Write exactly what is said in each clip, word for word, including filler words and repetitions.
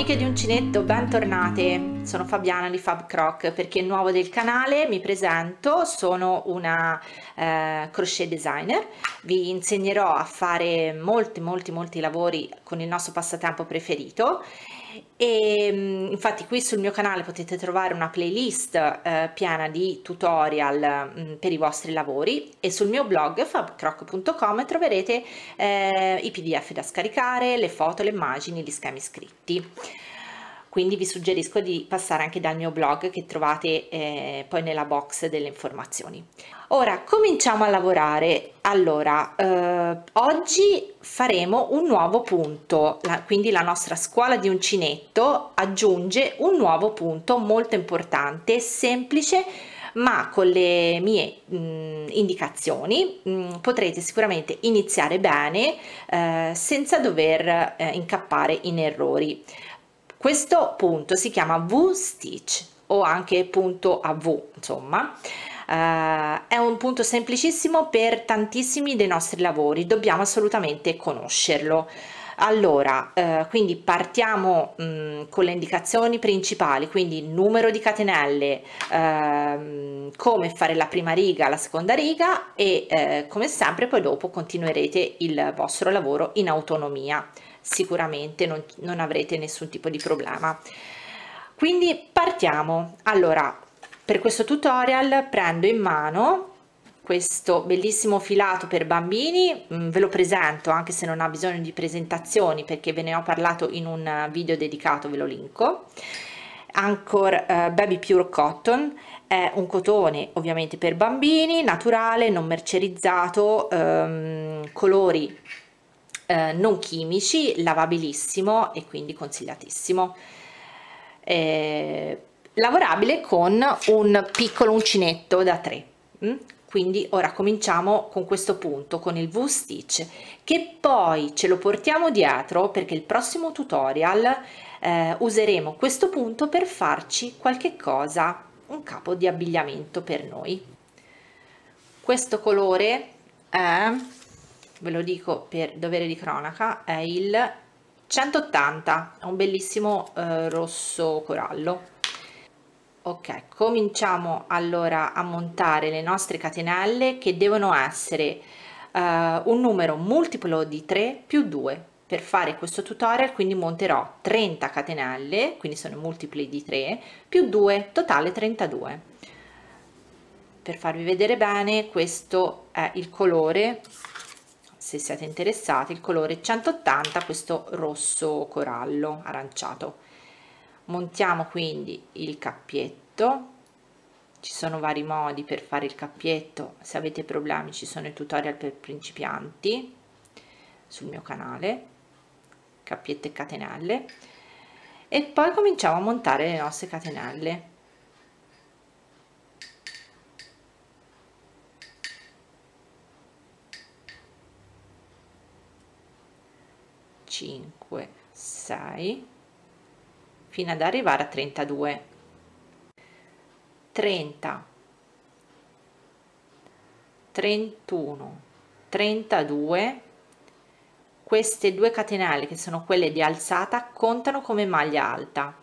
amiche di Uncinetto, bentornate. Sono Fabiana di Fab Croc. Per chi è nuovo del canale mi presento, sono una eh, crochet designer. Vi insegnerò a fare molti molti molti lavori con il nostro passatempo preferito e infatti qui sul mio canale potete trovare una playlist eh, piena di tutorial mh, per i vostri lavori, e sul mio blog fab croc punto com troverete eh, i pdf da scaricare, le foto, le immagini, gli schemi scritti. Quindi vi suggerisco di passare anche dal mio blog, che trovate eh, poi nella box delle informazioni. Ora cominciamo a lavorare. Allora eh, oggi faremo un nuovo punto, la, quindi la nostra scuola di uncinetto aggiunge un nuovo punto molto importante, semplice, ma con le mie mh, indicazioni mh, potrete sicuramente iniziare bene eh, senza dover eh, incappare in errori. Questo punto si chiama V-stitch o anche punto a V, insomma. Uh, è un punto semplicissimo per tantissimi dei nostri lavori, dobbiamo assolutamente conoscerlo. Allora, uh, quindi partiamo mh, con le indicazioni principali, quindi numero di catenelle, uh, come fare la prima riga, la seconda riga e uh, come sempre poi dopo continuerete il vostro lavoro in autonomia. Sicuramente non, non avrete nessun tipo di problema. Quindi partiamo. Allora, per questo tutorial prendo in mano questo bellissimo filato per bambini, ve lo presento anche se non ha bisogno di presentazioni perché ve ne ho parlato in un video dedicato, ve lo linko. Anchor uh, Baby Pure Cotton è un cotone ovviamente per bambini, naturale, non mercerizzato, um, colori Eh, non chimici, lavabilissimo e quindi consigliatissimo, eh, lavorabile con un piccolo uncinetto da tre. mm? Quindi ora cominciamo con questo punto, con il V-stitch, che poi ce lo portiamo dietro perché il prossimo tutorial eh, useremo questo punto per farci qualche cosa, un capo di abbigliamento per noi. Questo colore è, ve lo dico per dovere di cronaca, è il centottanta, è un bellissimo eh, rosso corallo. Ok, cominciamo allora a montare le nostre catenelle, che devono essere uh, un numero multiplo di tre più due. Per fare questo tutorial quindi monterò trenta catenelle, quindi sono multipli di tre, più due, totale trentadue. Per farvi vedere bene, questo è il colore, se siete interessati, il colore centottanta, questo rosso corallo aranciato. Montiamo quindi il cappietto. Ci sono vari modi per fare il cappietto, se avete problemi ci sono i tutorial per principianti sul mio canale, cappietto e catenelle, e poi cominciamo a montare le nostre catenelle. cinque, sei, fino ad arrivare a trentadue. trenta, trentuno, trentadue. Queste due catenelle, che sono quelle di alzata, contano come maglia alta.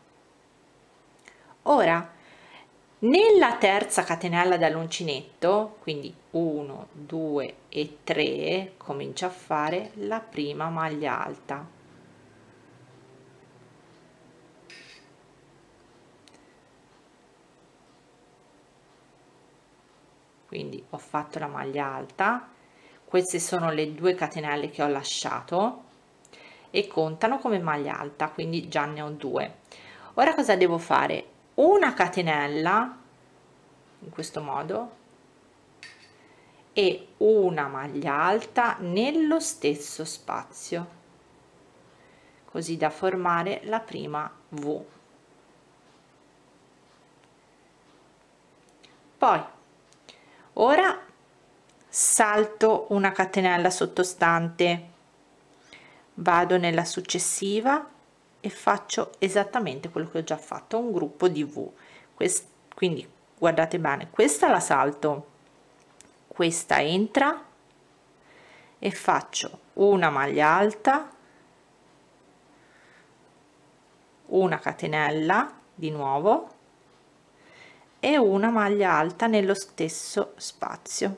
Ora nella terza catenella dall'uncinetto, quindi uno, due e tre, comincio a fare la prima maglia alta. Quindi ho fatto la maglia alta, queste sono le due catenelle che ho lasciato e contano come maglia alta, quindi già ne ho due. Ora cosa devo fare? Una catenella in questo modo e una maglia alta nello stesso spazio, così da formare la prima V. Poi ora salto una catenella sottostante, vado nella successiva e faccio esattamente quello che ho già fatto, un gruppo di V. Quest quindi guardate bene, questa la salto, questa entra e faccio una maglia alta, una catenella di nuovo e una maglia alta nello stesso spazio,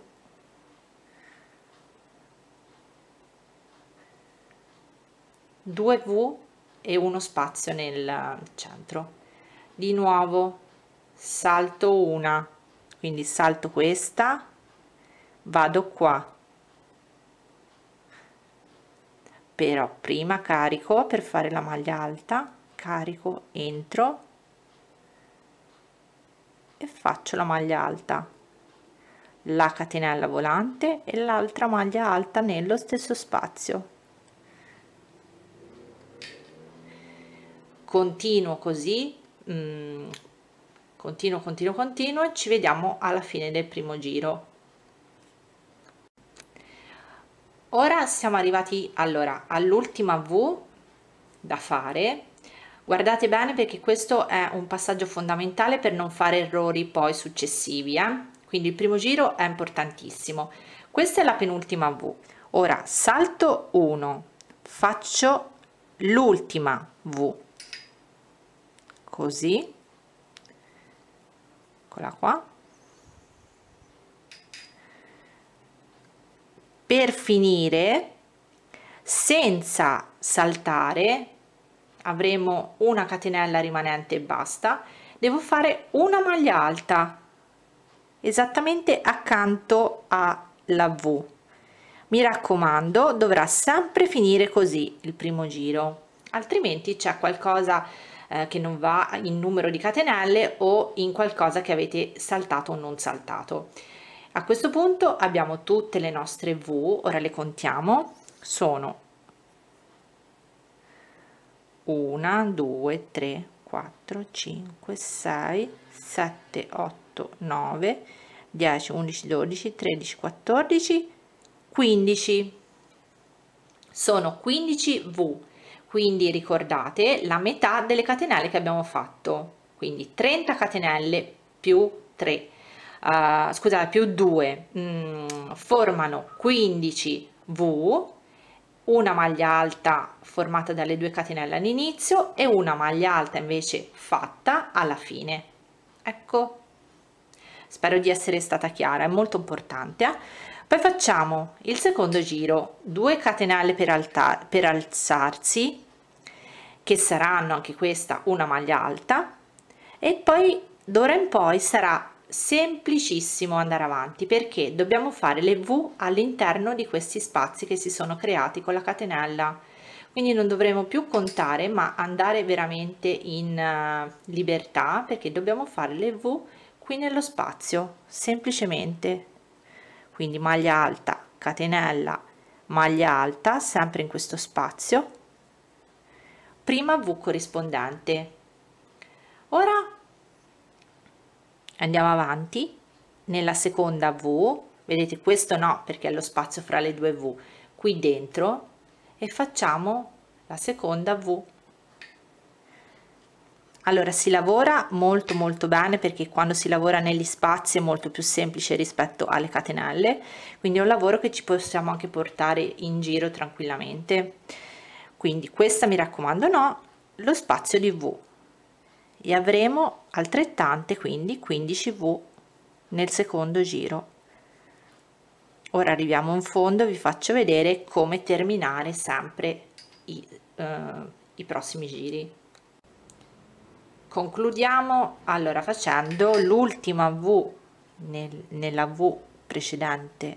due V e uno spazio nel centro. Di nuovo salto una, quindi salto questa, vado qua, però prima carico per fare la maglia alta, carico, entro e faccio la maglia alta, la catenella volante e l'altra maglia alta nello stesso spazio. Continuo così, mh, continuo, continuo, continuo e ci vediamo alla fine del primo giro. Ora siamo arrivati allora all'ultima V da fare. Guardate bene perché questo è un passaggio fondamentale per non fare errori poi successivi, eh? Quindi il primo giro è importantissimo. Questa è la penultima V. Ora salto uno, faccio l'ultima V, così, eccola qua. Per finire, senza saltare, avremo una catenella rimanente e basta. Devo fare una maglia alta esattamente accanto alla V. Mi raccomando, dovrà sempre finire così il primo giro, altrimenti c'è qualcosa eh, che non va in numero di catenelle o in qualcosa che avete saltato o non saltato. A questo punto abbiamo tutte le nostre V, ora le contiamo, sono uno, due, tre, quattro, cinque, sei, sette, otto, nove, dieci, undici, dodici, tredici, quattordici, quindici. Sono quindici V, quindi ricordate la metà delle catenelle che abbiamo fatto, quindi trenta catenelle più tre. Uh, scusate, più due mm, formano quindici V, una maglia alta formata dalle due catenelle all'inizio e una maglia alta invece fatta alla fine. Ecco, spero di essere stata chiara, è molto importante. Eh? Poi facciamo il secondo giro, due catenelle per, alta, per alzarsi, che saranno anche questa una maglia alta, e poi d'ora in poi sarà semplicissimo andare avanti perché dobbiamo fare le V all'interno di questi spazi che si sono creati con la catenella, quindi non dovremo più contare ma andare veramente in uh, libertà, perché dobbiamo fare le V qui nello spazio semplicemente. Quindi maglia alta, catenella, maglia alta sempre in questo spazio, prima V corrispondente. Ora andiamo avanti nella seconda V, vedete questo no perché è lo spazio fra le due V, qui dentro, e facciamo la seconda V. Allora si lavora molto molto bene perché quando si lavora negli spazi è molto più semplice rispetto alle catenelle, quindi è un lavoro che ci possiamo anche portare in giro tranquillamente. Quindi questa mi raccomando no, lo spazio di V, e avremo altrettante, quindi quindici V nel secondo giro. Ora arriviamo in fondo, vi faccio vedere come terminare sempre i, uh, i prossimi giri. Concludiamo allora facendo l'ultima V nel, nella V precedente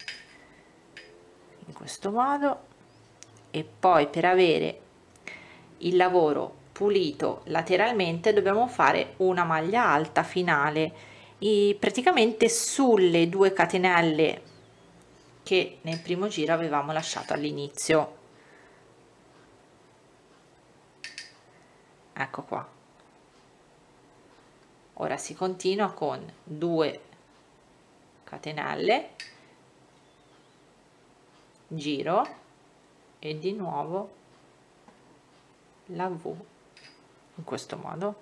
in questo modo, e poi per avere il lavoro pulito lateralmente dobbiamo fare una maglia alta finale e praticamente sulle due catenelle che nel primo giro avevamo lasciato all'inizio. Ecco qua. Ora si continua con due catenelle, giro e di nuovo la V in questo modo.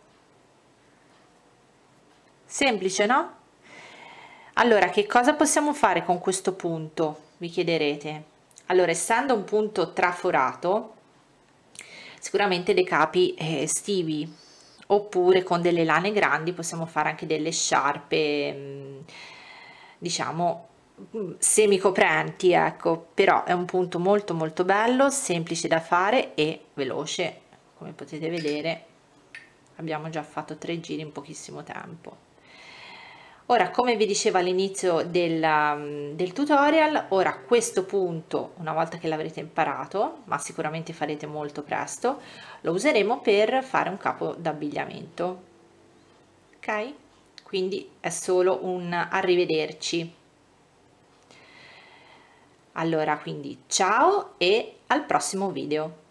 Semplice, no? Allora, che cosa possiamo fare con questo punto? Vi chiederete. Allora, essendo un punto traforato, sicuramente dei capi eh, estivi, oppure con delle lane grandi possiamo fare anche delle sciarpe mh, diciamo semi coprenti, ecco. Però è un punto molto molto bello, semplice da fare e veloce. Come potete vedere abbiamo già fatto tre giri in pochissimo tempo. Ora, come vi dicevo all'inizio del, del tutorial, ora questo punto, una volta che l'avrete imparato, ma sicuramente farete molto presto, lo useremo per fare un capo d'abbigliamento. Ok? Quindi è solo un arrivederci. Allora, quindi ciao e al prossimo video.